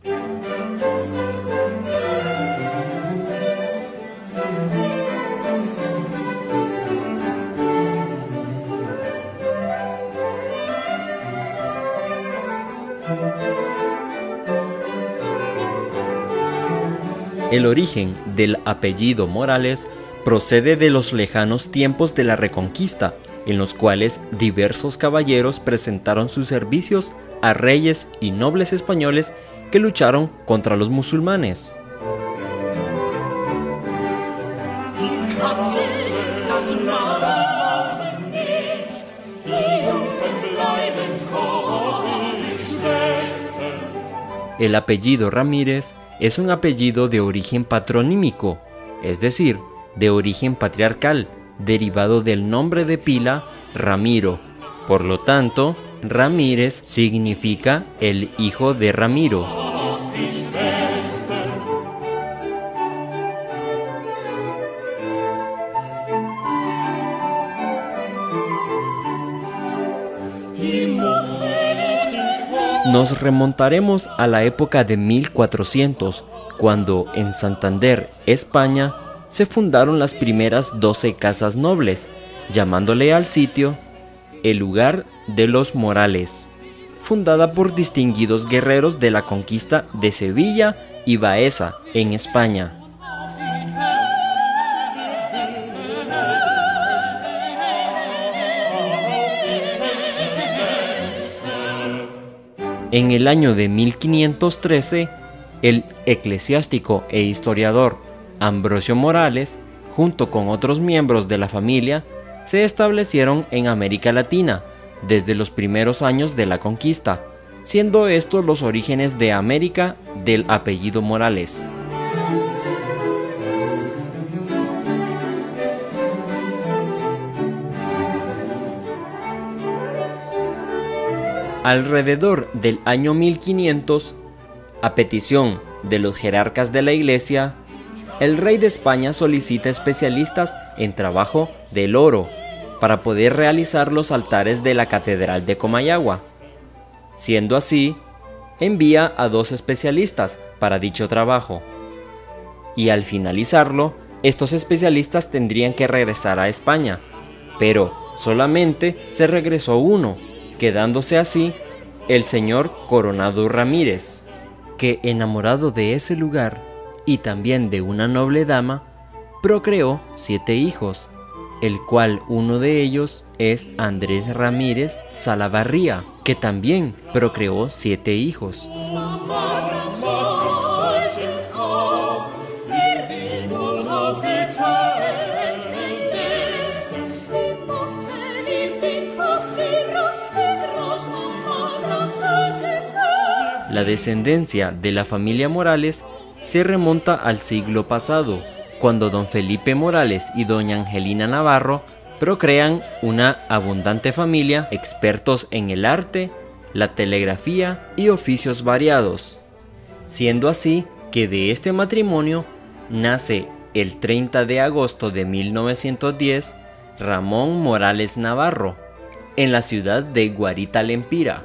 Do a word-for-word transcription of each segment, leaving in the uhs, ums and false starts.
El origen del apellido Morales procede de los lejanos tiempos de la Reconquista, en los cuales diversos caballeros presentaron sus servicios a reyes y nobles españoles que lucharon contra los musulmanes. El apellido Ramírez es un apellido de origen patronímico, es decir, de origen patriarcal, derivado del nombre de pila Ramiro. Por lo tanto, Ramírez significa el hijo de Ramiro. Nos remontaremos a la época de mil cuatrocientos, cuando en Santander, España, se fundaron las primeras doce casas nobles, llamándole al sitio el lugar de los Morales, fundada por distinguidos guerreros de la conquista de Sevilla y Baeza, en España. En el año de mil quinientos trece, el eclesiástico e historiador Ambrosio Morales, junto con otros miembros de la familia, se establecieron en América Latina desde los primeros años de la conquista, siendo estos los orígenes de América del apellido Morales. Alrededor del año mil quinientos, a petición de los jerarcas de la iglesia, el rey de España solicita especialistas en trabajo del oro para poder realizar los altares de la catedral de Comayagua. Siendo así, envía a dos especialistas para dicho trabajo. Y al finalizarlo, estos especialistas tendrían que regresar a España, pero solamente se regresó uno, quedándose así el señor Coronado Ramírez, que, enamorado de ese lugar y también de una noble dama, procreó siete hijos, el cual uno de ellos es Andrés Ramírez Salavarría, que también procreó siete hijos. La descendencia de la familia Morales se remonta al siglo pasado, cuando don Felipe Morales y doña Angelina Navarro procrean una abundante familia, expertos en el arte, la telegrafía y oficios variados, siendo así que de este matrimonio nace el treinta de agosto de mil novecientos diez Ramón Morales Navarro, en la ciudad de Guarita Lempira.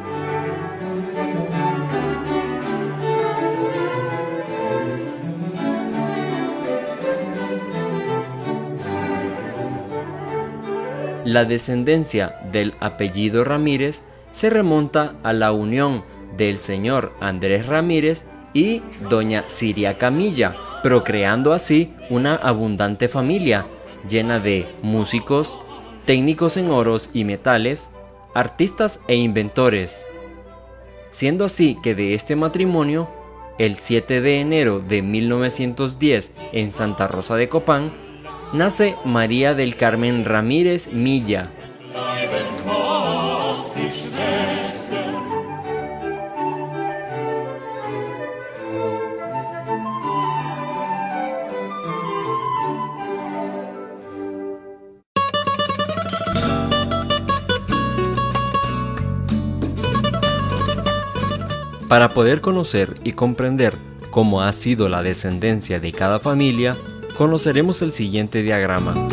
La descendencia del apellido Ramírez se remonta a la unión del señor Andrés Ramírez y doña Siria Camilla, procreando así una abundante familia llena de músicos, técnicos en oros y metales, artistas e inventores. Siendo así que de este matrimonio, el siete de enero de mil novecientos diez en Santa Rosa de Copán, nace María del Carmen Ramírez Milla. Para poder conocer y comprender cómo ha sido la descendencia de cada familia, conoceremos el siguiente diagrama.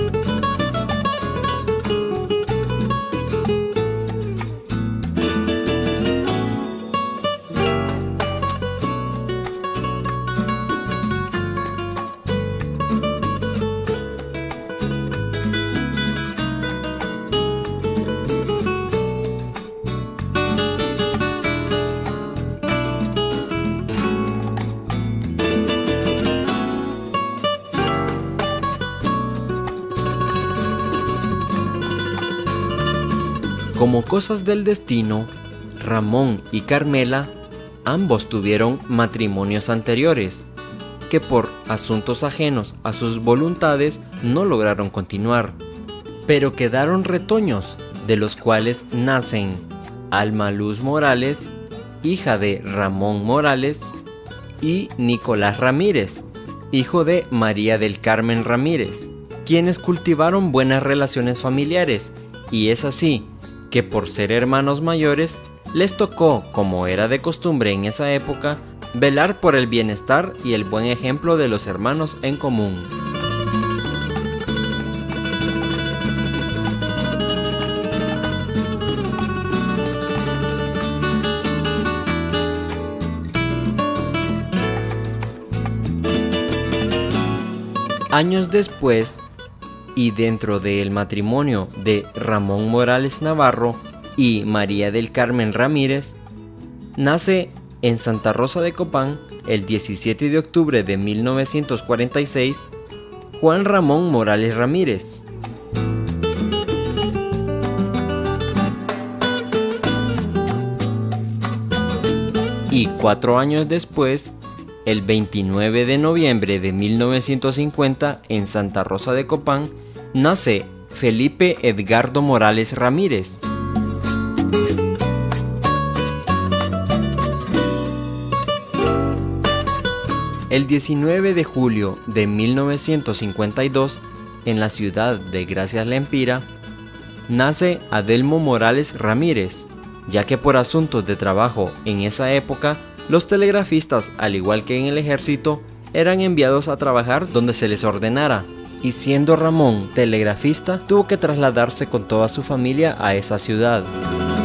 Como cosas del destino, Ramón y Carmela ambos tuvieron matrimonios anteriores, que por asuntos ajenos a sus voluntades no lograron continuar, pero quedaron retoños, de los cuales nacen Alma Luz Morales, hija de Ramón Morales, y Nicolás Ramírez, hijo de María del Carmen Ramírez, quienes cultivaron buenas relaciones familiares, y es así que por ser hermanos mayores, les tocó, como era de costumbre en esa época, velar por el bienestar y el buen ejemplo de los hermanos en común. Años después, y dentro del matrimonio de Ramón Morales Navarro y María del Carmen Ramírez, nace en Santa Rosa de Copán el diecisiete de octubre de mil novecientos cuarenta y seis Juan Ramón Morales Ramírez. Y cuatro años después, el veintinueve de noviembre de mil novecientos cincuenta, en Santa Rosa de Copán, nace Felipe Edgardo Morales Ramírez. El diecinueve de julio de mil novecientos cincuenta y dos, en la ciudad de Gracias Lempira, nace Adelmo Morales Ramírez, ya que por asuntos de trabajo en esa época, los telegrafistas, al igual que en el ejército, eran enviados a trabajar donde se les ordenara, y siendo Ramón telegrafista, tuvo que trasladarse con toda su familia a esa ciudad.